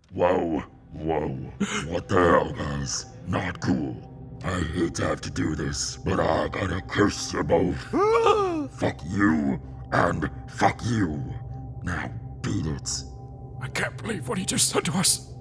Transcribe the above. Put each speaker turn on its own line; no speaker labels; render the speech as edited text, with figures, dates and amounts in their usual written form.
Whoa, whoa. What the hell, guys? Not cool. I hate to have to do this, but I gotta curse you both. Fuck you, and fuck you. Now, beat it.
I can't believe what he just said to us.